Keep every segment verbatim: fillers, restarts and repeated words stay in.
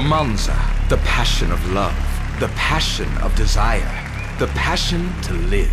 Romanza, the passion of love, the passion of desire, the passion to live.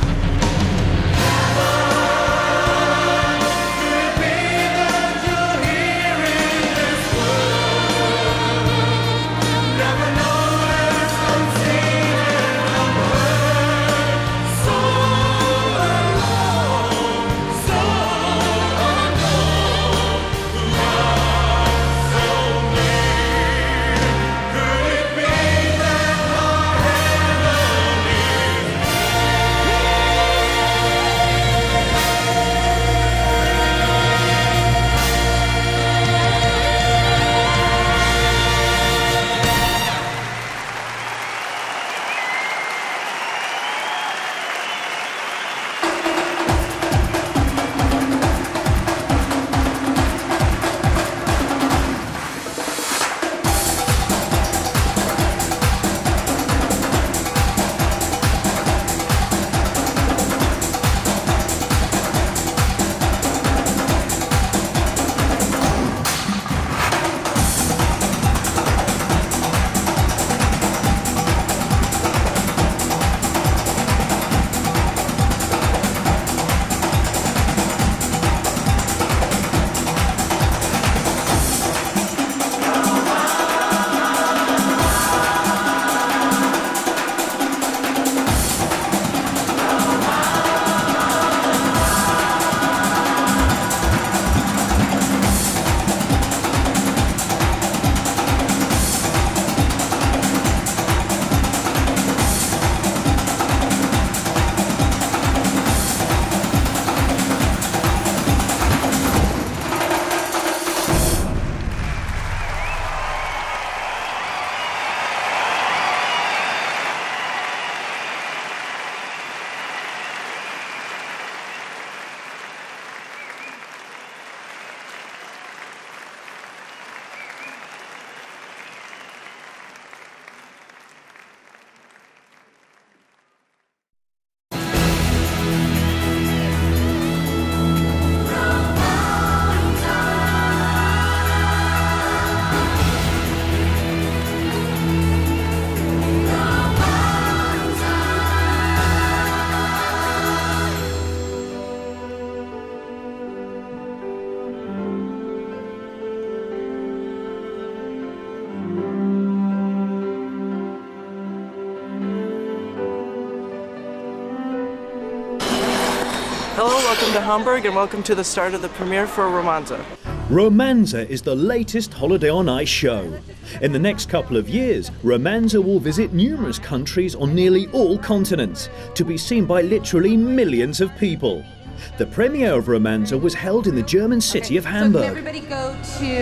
Hello, welcome to Hamburg and welcome to the start of the premiere for Romanza. Romanza is the latest Holiday on Ice show. In the next couple of years, Romanza will visit numerous countries on nearly all continents, to be seen by literally millions of people. The premiere of Romanza was held in the German city okay, of Hamburg. So can everybody go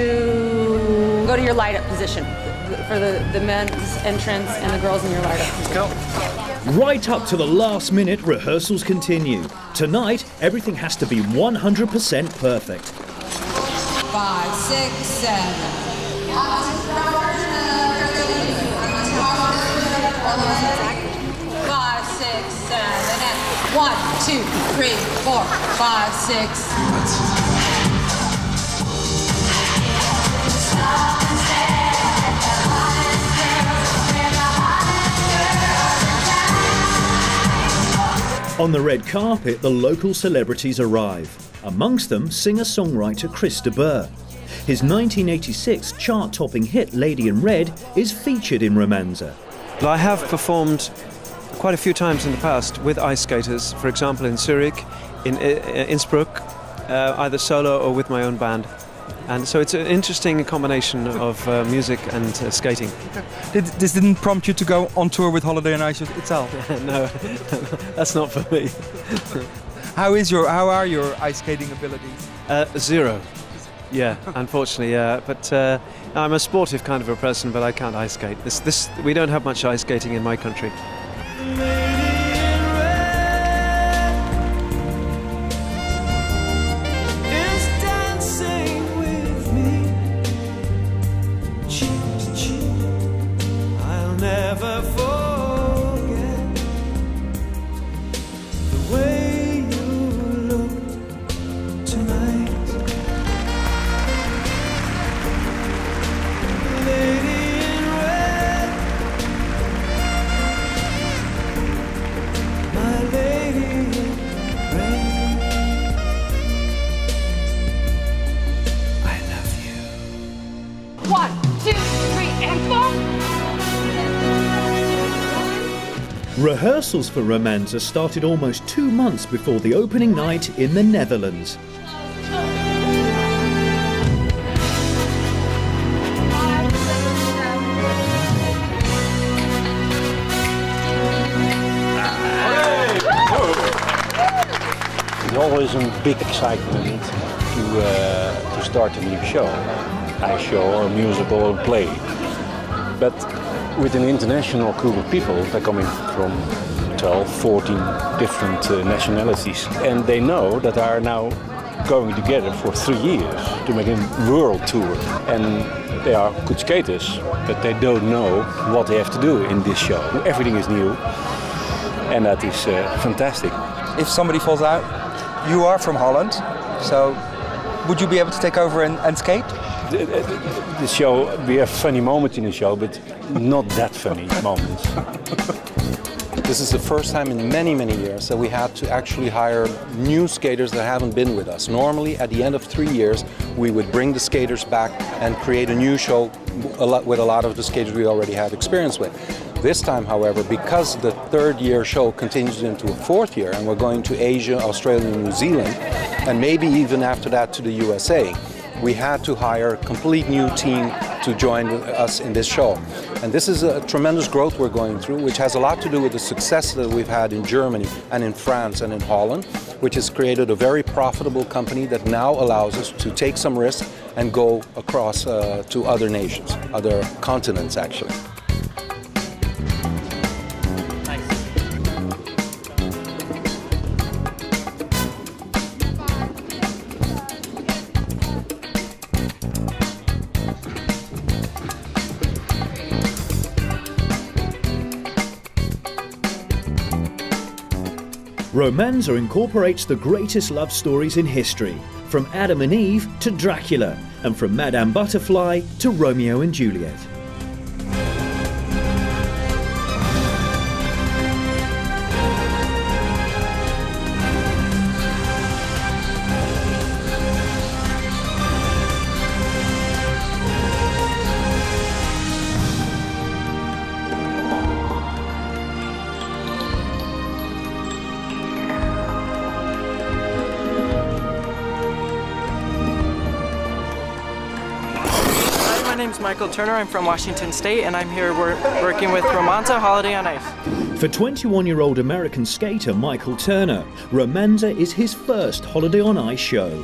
to go to your light-up position for the, the men's entrance and the girls in your light-up position. Let's go. Right up to the last minute, rehearsals continue. Tonight, everything has to be one hundred percent perfect. Five, six, seven. Five, six, seven, and one, two, three, four, five, six. On the red carpet, the local celebrities arrive. Amongst them, singer-songwriter Chris de Burgh. His nineteen eighty-six chart-topping hit Lady in Red is featured in Romanza. I have performed quite a few times in the past with ice skaters, for example in Zurich, in Innsbruck, uh, either solo or with my own band. And so it's an interesting combination of uh, music and uh, skating. Did, this didn't prompt you to go on tour with Holiday on Ice itself? No, that's not for me. How is your, how are your ice skating abilities? Uh, zero. Yeah, unfortunately, yeah. But uh, I'm a sportive kind of a person, but I can't ice skate. This, this, we don't have much ice skating in my country. Never forget the way you look tonight, Lady Rehearsals for Romanza started almost two months before the opening night in the Netherlands. It's always a big excitement to, uh, to start a new show, a show or a musical or play. But with an international group of people, they're coming from twelve, fourteen different uh, nationalities, and they know that they are now going together for three years to make a world tour. And they are good skaters, but they don't know what they have to do in this show. Everything is new, and that is uh, fantastic. If somebody falls out, you are from Holland, so would you be able to take over and, and skate? The, the show, we have funny moments in the show, but not that funny moments. This is the first time in many, many years that we had to actually hire new skaters that haven't been with us. Normally, at the end of three years, we would bring the skaters back and create a new show a lot, with a lot of the skaters we already have experience with. This time, however, because the third year show continues into a fourth year, and we're going to Asia, Australia, and New Zealand, and maybe even after that to the U S A, we had to hire a complete new team to join us in this show. And this is a tremendous growth we're going through, which has a lot to do with the success that we've had in Germany and in France and in Holland, which has created a very profitable company that now allows us to take some risk and go across uh, to other nations, other continents actually. Romanza incorporates the greatest love stories in history, from Adam and Eve to Dracula, and from Madame Butterfly to Romeo and Juliet. My name's Michael Turner. I'm from Washington State, and I'm here wor working with Romanza Holiday on Ice. For twenty-one-year-old American skater Michael Turner, Romanza is his first Holiday on Ice show.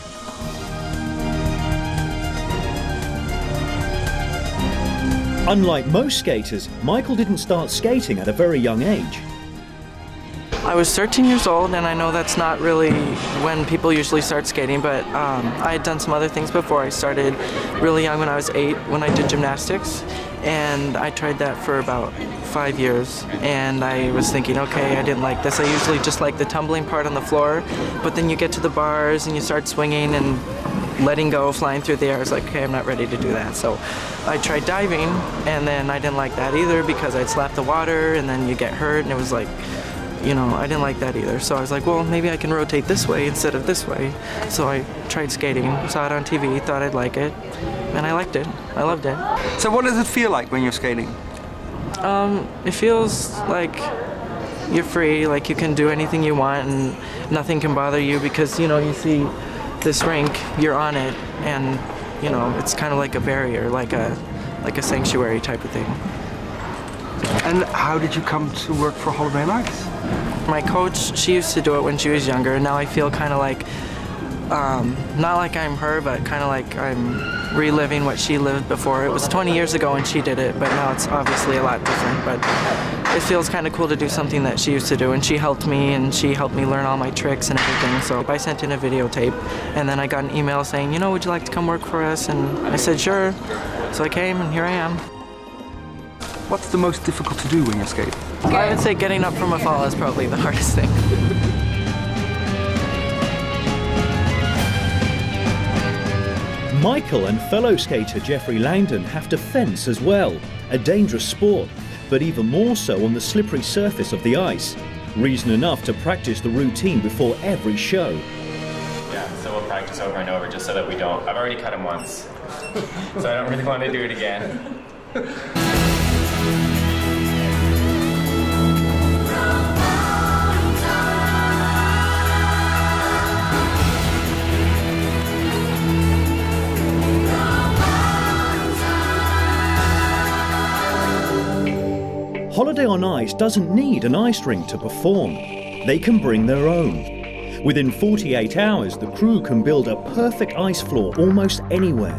Unlike most skaters, Michael didn't start skating at a very young age. I was thirteen years old, and I know that's not really when people usually start skating, but um, I had done some other things before. I started really young when I was eight, when I did gymnastics, and I tried that for about five years, and I was thinking, okay, I didn't like this. I usually just like the tumbling part on the floor, but then you get to the bars and you start swinging and letting go, flying through the air. I was like, okay, I'm not ready to do that. So I tried diving, and then I didn't like that either because I'd slap the water, and then you get hurt, and it was like, you know, I didn't like that either. So I was like, well, maybe I can rotate this way instead of this way. So I tried skating, saw it on T V, thought I'd like it, and I liked it. I loved it. So what does it feel like when you're skating? Um, it feels like you're free, like you can do anything you want and nothing can bother you because, you know, you see this rink, you're on it, and, you know, it's kind of like a barrier, like a, like a sanctuary type of thing. And how did you come to work for Holiday on Ice? My coach, she used to do it when she was younger, and now I feel kind of like, um, not like I'm her, but kind of like I'm reliving what she lived before. It was twenty years ago when she did it, but now it's obviously a lot different. But it feels kind of cool to do something that she used to do, and she helped me, and she helped me learn all my tricks and everything. So I sent in a videotape, and then I got an email saying, you know, would you like to come work for us? And I said, sure. So I came, and here I am. What's the most difficult to do when you're skating? I would say getting up from a fall is probably the hardest thing. Michael and fellow skater Jeffrey Langdon have to fence as well, a dangerous sport, but even more so on the slippery surface of the ice. Reason enough to practice the routine before every show. Yeah, so we'll practice over and over just so that we don't... I've already cut him once, so I don't really want to do it again. Holiday on Ice doesn't need an ice rink to perform. They can bring their own. Within forty-eight hours, the crew can build a perfect ice floor almost anywhere.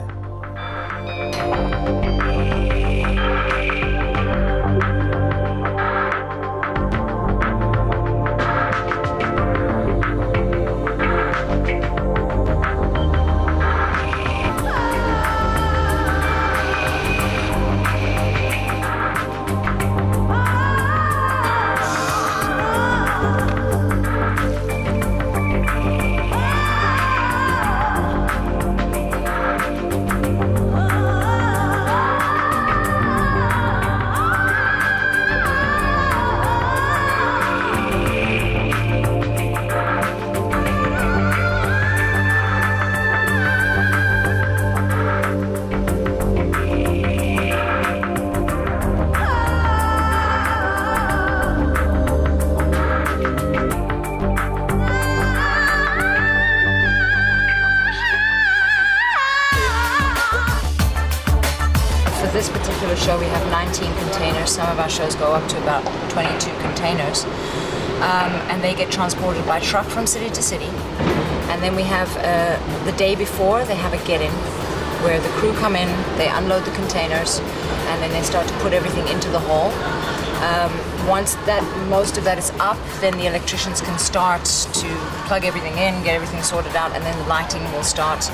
This particular show we have nineteen containers. Some of our shows go up to about twenty-two containers. Um, and they get transported by truck from city to city. And then we have uh, the day before they have a get-in where the crew come in, they unload the containers, and then they start to put everything into the hall. Um, once that most of that is up, then the electricians can start to plug everything in, get everything sorted out, and then the lighting will start.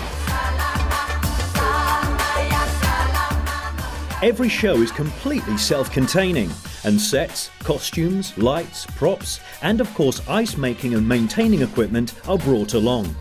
Every show is completely self-containing, and sets, costumes, lights, props, and of course ice making and maintaining equipment are brought along.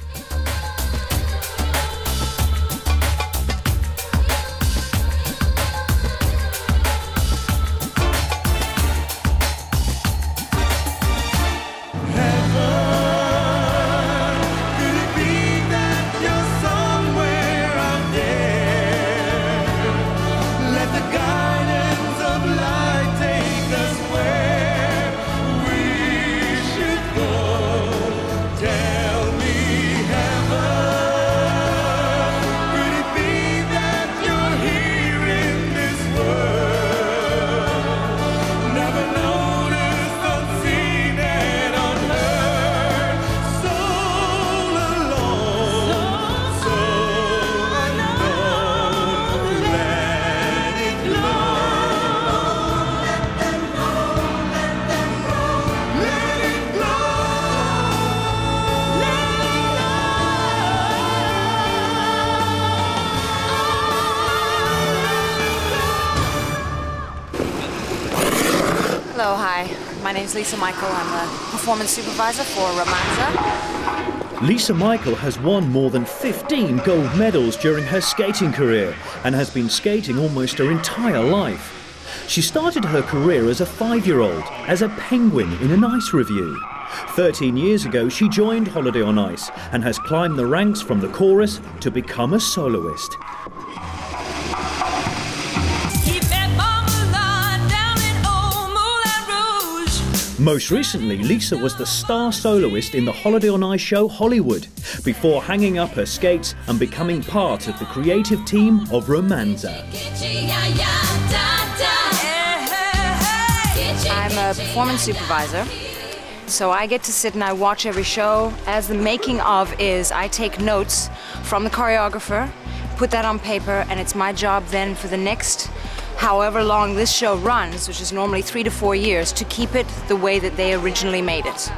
Hello, hi. My name's Lisa Michael. I'm the performance supervisor for Romanza. Lisa Michael has won more than fifteen gold medals during her skating career and has been skating almost her entire life. She started her career as a five-year-old, as a penguin in an ice review. thirteen years ago, she joined Holiday on Ice and has climbed the ranks from the chorus to become a soloist. Most recently, Lisa was the star soloist in the Holiday on Ice show Hollywood, before hanging up her skates and becoming part of the creative team of Romanza. I'm a performance supervisor, so I get to sit and I watch every show. As the making of is, I take notes from the choreographer, put that on paper, and it's my job then for the next however long this show runs, which is normally three to four years, to keep it the way that they originally made it.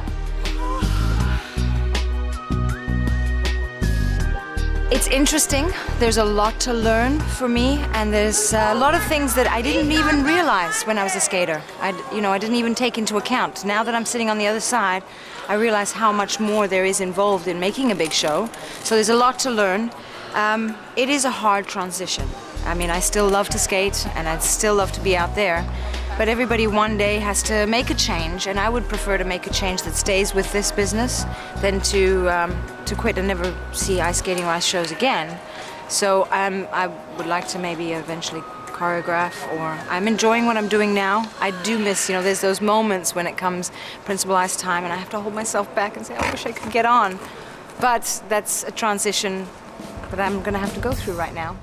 It's interesting. There's a lot to learn for me, and there's a lot of things that I didn't even realize when I was a skater. I, you know, I didn't even take into account. Now that I'm sitting on the other side, I realize how much more there is involved in making a big show. So there's a lot to learn. Um, it is a hard transition. I mean, I still love to skate and I'd still love to be out there, but everybody one day has to make a change, and I would prefer to make a change that stays with this business than to um, to quit and never see ice skating or ice shows again. So um, I would like to maybe eventually choreograph, or I'm enjoying what I'm doing now. I do miss, you know, there's those moments when it comes principal ice time and I have to hold myself back and say, I wish I could get on. But that's a transition that I'm gonna have to go through right now.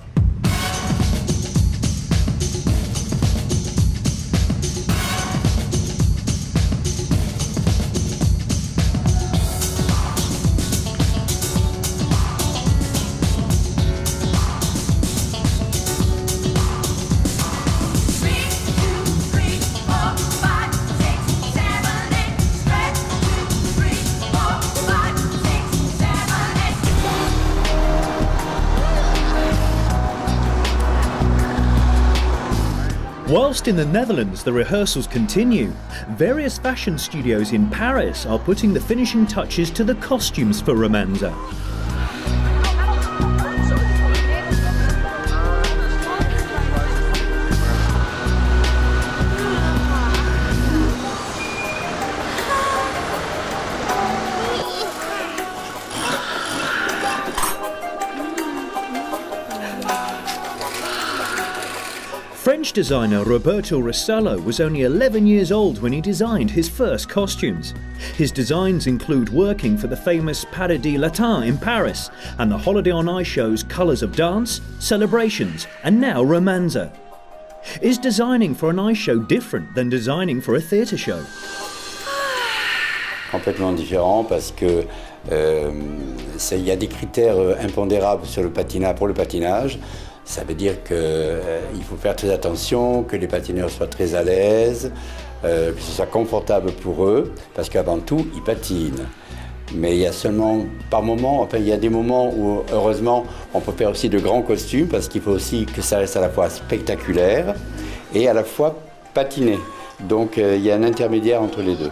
Whilst in the Netherlands the rehearsals continue, various fashion studios in Paris are putting the finishing touches to the costumes for Romanza. French designer Roberto Rossello was only eleven years old when he designed his first costumes. His designs include working for the famous Paradis Latin in Paris and the Holiday on Ice show's Colours of Dance, Celebrations and now Romanza. Is designing for an ice show different than designing for a theatre show? Complètement différent parce que euh, il y a des critères impondérables sur le patinage, pour le patinage. Ça veut dire qu'il euh, faut faire très attention, que les patineurs soient très à l'aise, euh, que ce soit confortable pour eux, parce qu'avant tout, ils patinent. Mais il y a seulement, par moment, enfin, il y a des moments où, heureusement, on peut faire aussi de grands costumes, parce qu'il faut aussi que ça reste à la fois spectaculaire et à la fois patiner. Donc, euh, il y a un intermédiaire entre les deux.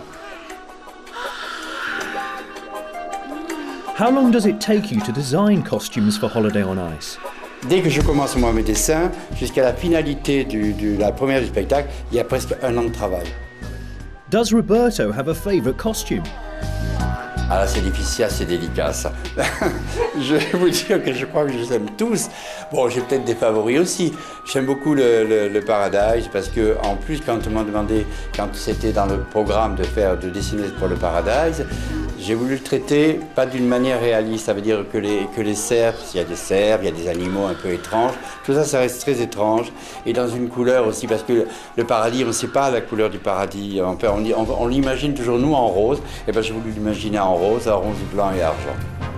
How long does it take you to design costumes for Holiday on Ice? Dès que je commence moi mes dessins, jusqu'à la finalité de la première du spectacle, il y a presque un an de travail. Does Roberto have a favorite costume? Ah, c'est difficile, c'est délicat ça. Je vais vous dire que je crois que je les aime tous. Bon, j'ai peut-être des favoris aussi. J'aime beaucoup le, le, le Paradise parce que, en plus, quand on m'a demandé, quand c'était dans le programme de faire, de dessiner pour le Paradise, j'ai voulu le traiter pas d'une manière réaliste. Ça veut dire que les, que les cerfs, il y a des cerfs, il y a des animaux un peu étranges. Tout ça, ça reste très étrange. Et dans une couleur aussi, parce que le paradis, on ne sait pas la couleur du paradis. On, on, on, on l'imagine toujours, nous, en rose. Et bien, j'ai voulu l'imaginer en rose, en rose, blanc et argent.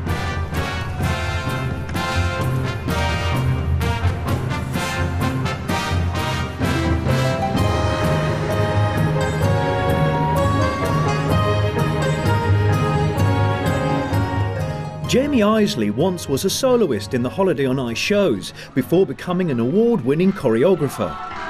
Jamie Isley once was a soloist in the Holiday on Ice shows before becoming an award-winning choreographer.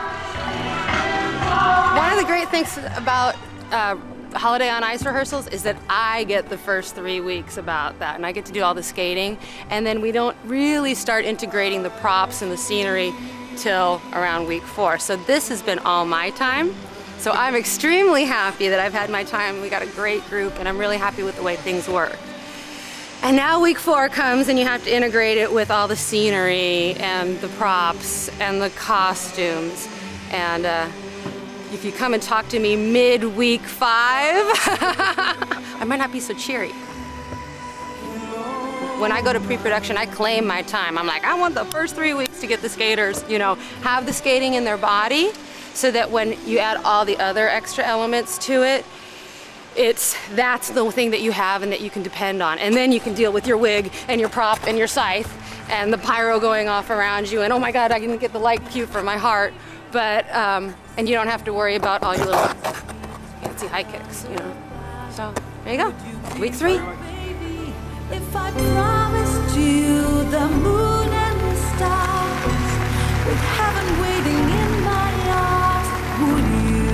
One of the great things about uh, Holiday on Ice rehearsals is that I get the first three weeks about that, and I get to do all the skating, and then we don't really start integrating the props and the scenery till around week four. So this has been all my time. So I'm extremely happy that I've had my time. We got a great group, and I'm really happy with the way things work. And now week four comes and you have to integrate it with all the scenery and the props and the costumes. And uh, if you come and talk to me mid-week five, I might not be so cheery. When I go to pre-production, I claim my time. I'm like, I want the first three weeks to get the skaters, you know, have the skating in their body so that when you add all the other extra elements to it, It's, that's the thing that you have and that you can depend on. And then you can deal with your wig and your prop and your scythe and the pyro going off around you and oh my God, I didn't get the light cue for my heart. But, um, and you don't have to worry about all your little fancy high kicks, you know. So, there you go, week three. If I promised you the moon and the stars, with heaven waiting in my arms, would you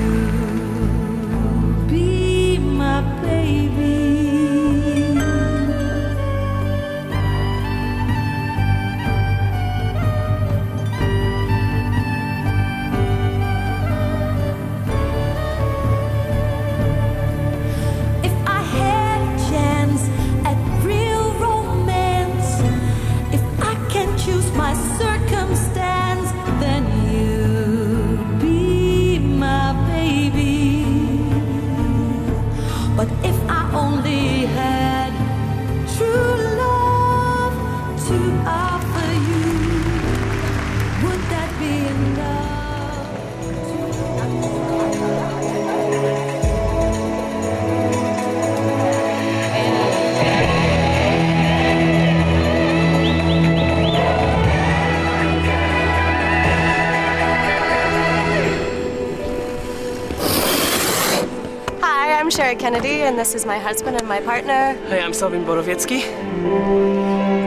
be my baby? If I had a chance at real romance, if I can choose my circumstance, then you'd be my baby. But if I only had true love to offer you, would that be enough? Hi, I'm Sherry Kennedy, and this is my husband and my partner. Hey, I'm Selvin Borowiecki.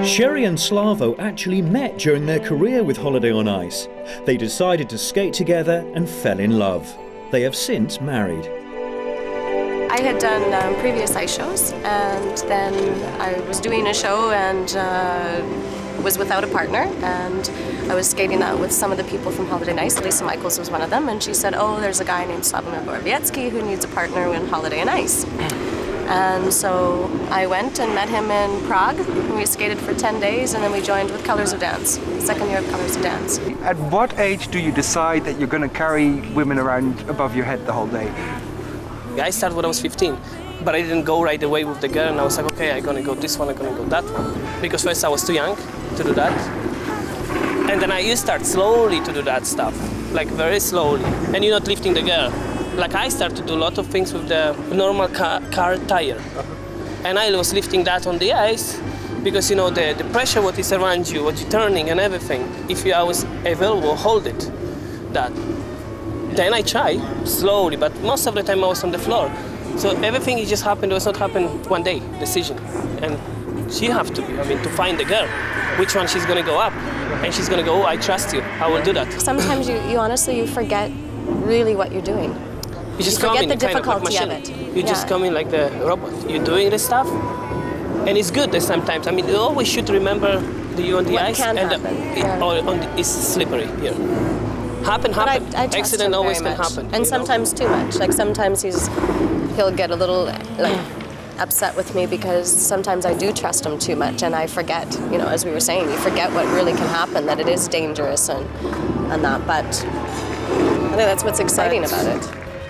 Sherry and Slavo actually met during their career with Holiday on Ice. They decided to skate together and fell in love. They have since married. I had done um, previous ice shows, and then I was doing a show and uh, was without a partner, and I was skating that with some of the people from Holiday on Ice. Lisa Michaels was one of them, and she said, oh, there's a guy named Slavomir Borowiecki who needs a partner in Holiday on Ice. And so I went and met him in Prague, and we skated for ten days, and then we joined with Colors of Dance, second year of Colors of Dance. At what age do you decide that you're going to carry women around above your head the whole day? I started when I was fifteen, but I didn't go right away with the girl, and I was like, okay, I'm gonna go this one, I'm gonna go that one. Because first I was too young to do that. And then I start slowly to do that stuff, like very slowly. And you're not lifting the girl. Like I started to do a lot of things with the normal car, car tire. And I was lifting that on the ice, because you know, the, the pressure what is around you, what you're turning and everything, if you, I was available, hold it, that. Then I try, slowly, but most of the time I was on the floor. So everything it just happened, it was not happen one day, decision. And she have to, I mean, to find the girl, which one she's gonna go up. And she's gonna go, oh, I trust you, I will do that. Sometimes you, you honestly, you forget really what you're doing. You just you come forget in the kind of like difficulty machine. of it. You Yeah. just come in like the robot. You're doing the stuff, and it's good that sometimes. I mean, you always should remember the you on the What ice, can and the, happen, it, yeah. or on the, it's slippery here. Happen, But I, happen. I trust Accident him always very can much. happen. And you know? sometimes too much. Like sometimes he's, he'll get a little like upset with me because sometimes I do trust him too much, and I forget. You know, as we were saying, you forget what really can happen, that it is dangerous and and that. But I think that's what's exciting But, about it.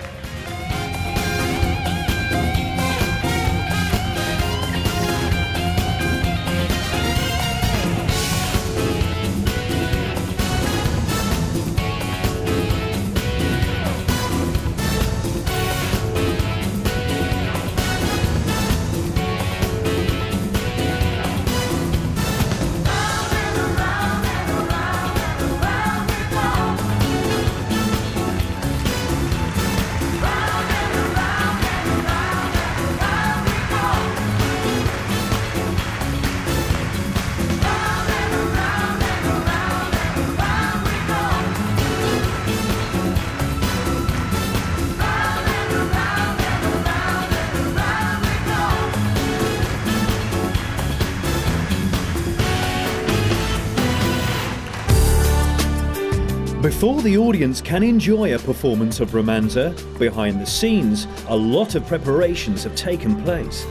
Before the audience can enjoy a performance of Romanza, behind the scenes, a lot of preparations have taken place.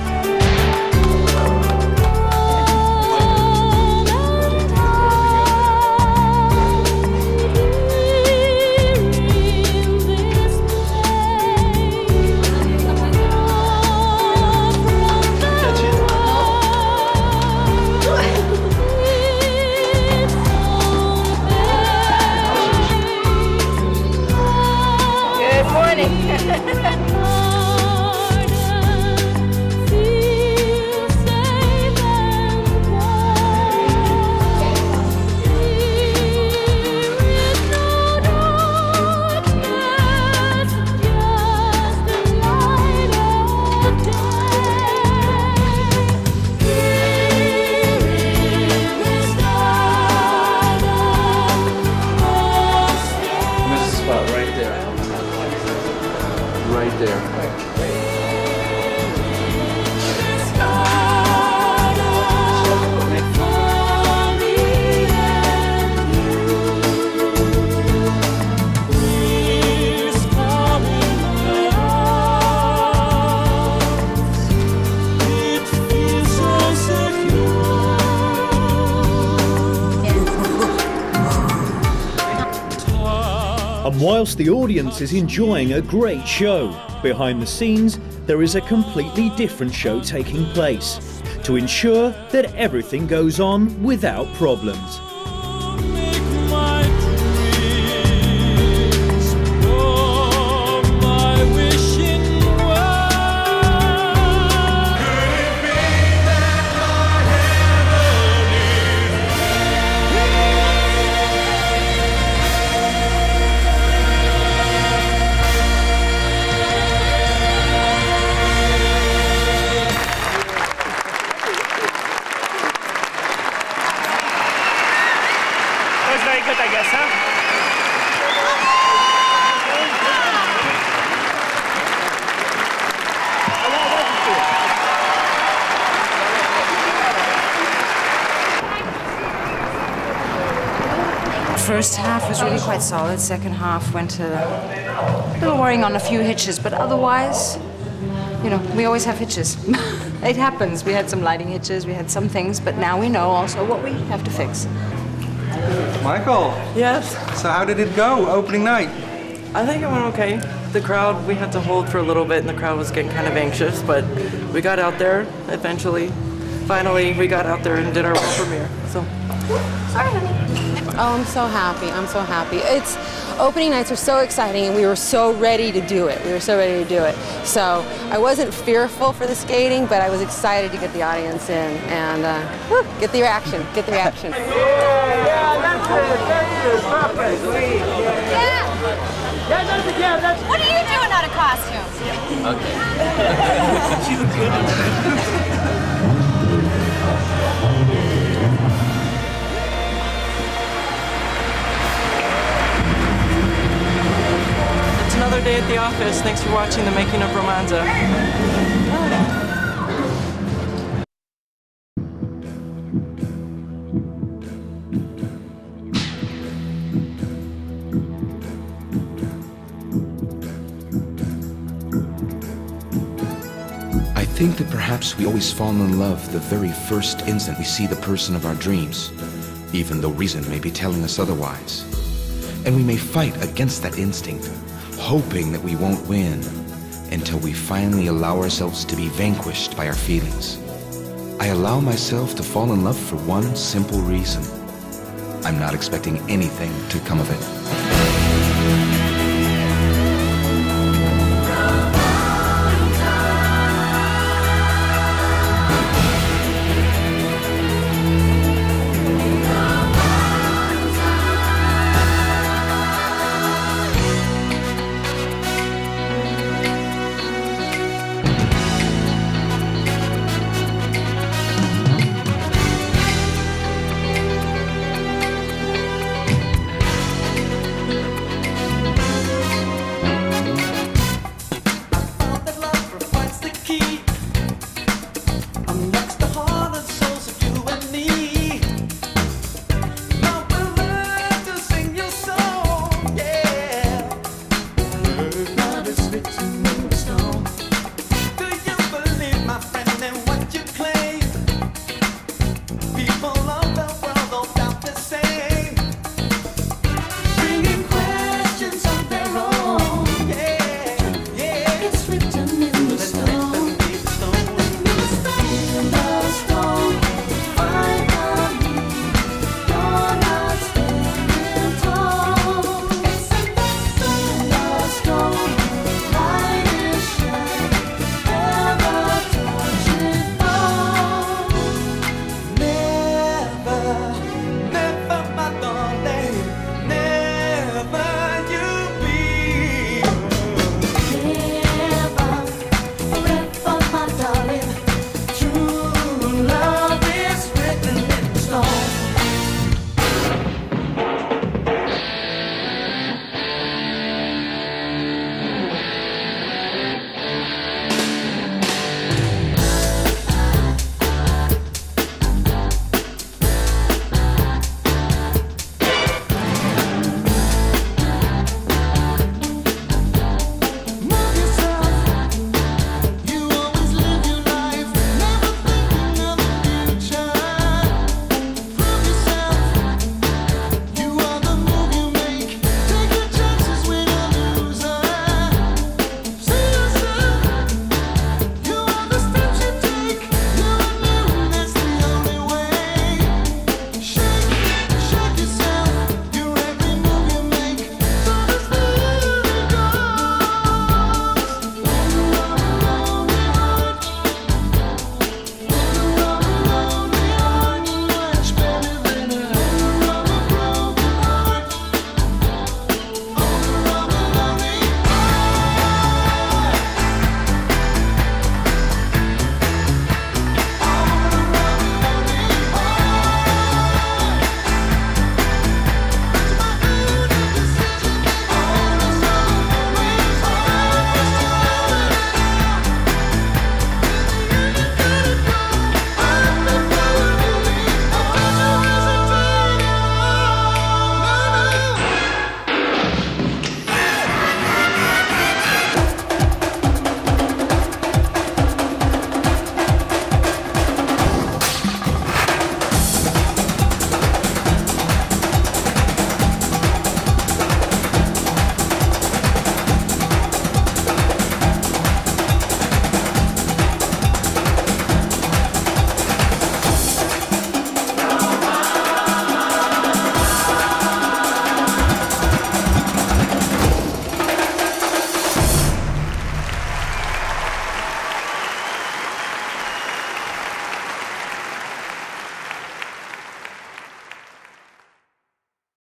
And whilst the audience is enjoying a great show, behind the scenes there is a completely different show taking place to ensure that everything goes on without problems. good, I guess, huh? First half was really quite solid. Second half went a little worrying on a few hitches, but otherwise, you know, we always have hitches. It happens. We had some lighting hitches, we had some things, but now we know also what we have to fix. Michael. Yes? So how did it go, opening night? I think it went okay. The crowd, we had to hold for a little bit and the crowd was getting kind of anxious, but we got out there eventually. Finally, we got out there and did our world premiere. So. Sorry, honey. Oh, I'm so happy. I'm so happy. It's opening nights are so exciting, and we were so ready to do it. We were so ready to do it. So I wasn't fearful for the skating, but I was excited to get the audience in and uh, whew, get the reaction. Get the reaction. Yeah, yeah, that's it. That's it. Perfect. Yeah. Yeah, that's it. Yeah, that's it. What are you doing out of costume? Okay. She looks good. Another day at the office. Thanks for watching the making of Romanza. I think that perhaps we always fall in love the very first instant we see the person of our dreams, even though reason may be telling us otherwise. And we may fight against that instinct, hoping that we won't win, until we finally allow ourselves to be vanquished by our feelings. I allow myself to fall in love for one simple reason. I'm not expecting anything to come of it.